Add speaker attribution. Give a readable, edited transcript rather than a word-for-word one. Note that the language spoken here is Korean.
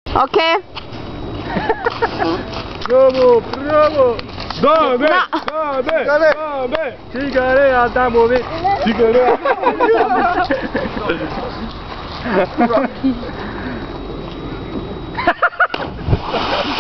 Speaker 1: 오케이.
Speaker 2: 브라보, 브라보. 다음에, 다음에. 지가래 하다 보면, 지가래 하다